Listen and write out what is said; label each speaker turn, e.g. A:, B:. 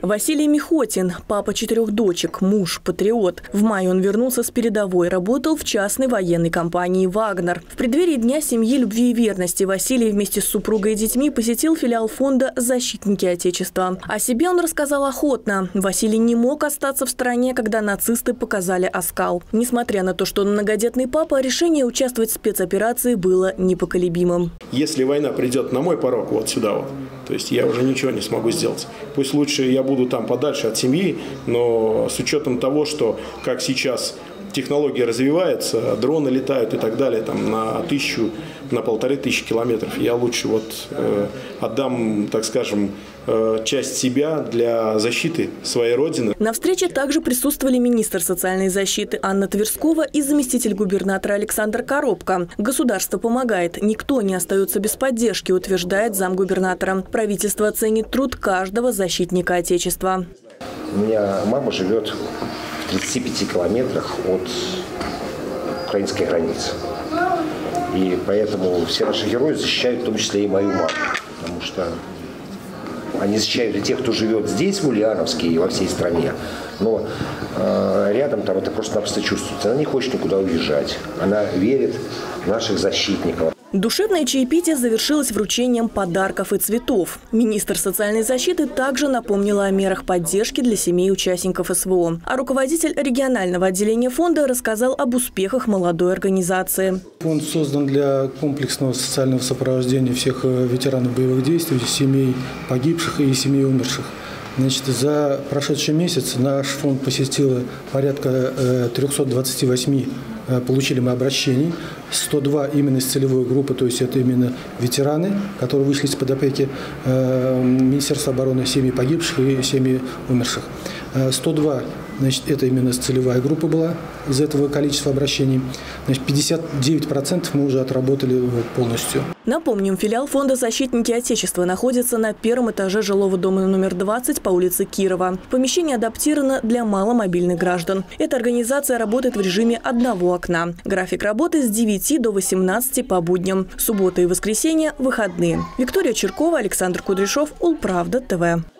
A: Василий Михотин, папа 4 дочек, муж, патриот. В мае он вернулся с передовой, работал в частной военной компании «Вагнер». В преддверии Дня семьи, любви и верности Василий вместе с супругой и детьми посетил филиал фонда «Защитники Отечества». О себе он рассказал охотно. Василий не мог остаться в стороне, когда нацисты показали оскал. Несмотря на то, что он многодетный папа, решение участвовать в спецоперации было непоколебимым.
B: Если война придет на мой порог, вот сюда вот, то есть я уже ничего не смогу сделать. Пусть лучше я буду там подальше от семьи, но с учетом того, что как сейчас технология развивается, дроны летают и так далее, там на 1000, на 1500 километров, я лучше вот отдам, так скажем, часть себя для защиты своей родины.
A: На встрече также присутствовали министр социальной защиты Анна Тверскова и заместитель губернатора Александр Коробко. Государство помогает, никто не остается без поддержки, утверждает замгубернатора. Правительство ценит труд каждого защитника Отечества.
C: У меня мама живет в 35 километрах от украинской границы. И поэтому все наши герои защищают в том числе и мою маму. Потому что они защищают и тех, кто живет здесь, в Ульяновске и во всей стране. Но рядом там это просто-напросто чувствуется. Она не хочет никуда уезжать. Она верит в наших защитников.
A: Душевное чаепитие завершилось вручением подарков и цветов. Министр социальной защиты также напомнила о мерах поддержки для семей участников СВО. А руководитель регионального отделения фонда рассказал об успехах молодой организации.
D: Фонд создан для комплексного социального сопровождения всех ветеранов боевых действий, семей погибших и семей умерших. Значит, за прошедший месяц наш фонд посетил порядка 328 получили мы обращений, 102 именно из целевой группы, то есть это именно ветераны, которые вышли из-под опеки Министерства обороны, семьи погибших и семьи умерших. 102, значит, это именно целевая группа была из этого количества обращений. Значит, 59% мы уже отработали полностью.
A: Напомним, филиал фонда «Защитники Отечества» находится на первом этаже жилого дома номер 20 по улице Кирова. Помещение адаптировано для маломобильных граждан. Эта организация работает в режиме одного окна. График работы с 9 до 18 по будням. Суббота и воскресенье – выходные. Виктория Черкова, Александр Кудряшов, Улправда ТВ.